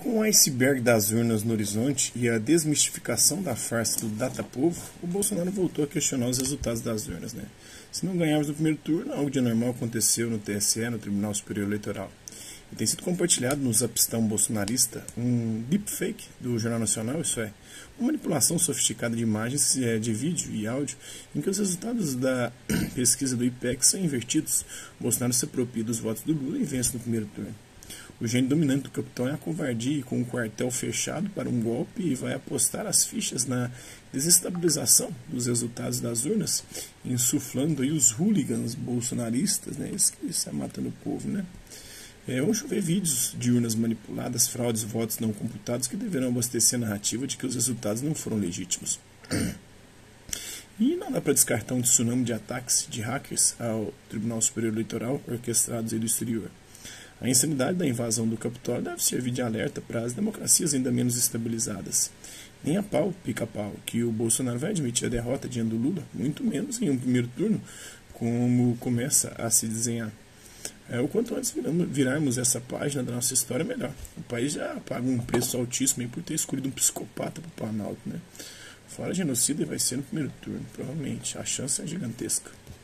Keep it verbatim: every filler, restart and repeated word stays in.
Com o iceberg das urnas no horizonte e a desmistificação da farsa do data-povo, o Bolsonaro voltou a questionar os resultados das urnas. Né? Se não ganharmos no primeiro turno, algo de anormal aconteceu no T S E, no Tribunal Superior Eleitoral. E tem sido compartilhado no zapistão bolsonarista um deepfake do Jornal Nacional, isso é, uma manipulação sofisticada de imagens, de vídeo e áudio, em que os resultados da pesquisa do I P E C são invertidos. O Bolsonaro se apropria dos votos do Lula e vence no primeiro turno. O gênio dominante do capitão é a covardia, com o quartel fechado para um golpe, e vai apostar as fichas na desestabilização dos resultados das urnas, insuflando aí os hooligans bolsonaristas, né, eles que estão matando o povo, né? É, vamos ver vídeos de urnas manipuladas, fraudes, votos não computados, que deverão abastecer a narrativa de que os resultados não foram legítimos. E não dá para descartar um tsunami de ataques de hackers ao Tribunal Superior Eleitoral orquestrados aí do exterior. A insanidade da invasão do Capitólio deve servir de alerta para as democracias ainda menos estabilizadas. Nem a pau, pica-pau, que o Bolsonaro vai admitir a derrota diante do Lula, muito menos em um primeiro turno, como começa a se desenhar. É, o quanto antes viramos, virarmos essa página da nossa história, melhor. O país já paga um preço altíssimo aí por ter escolhido um psicopata para o Planalto, né? Fora genocida, vai ser no primeiro turno, provavelmente. A chance é gigantesca.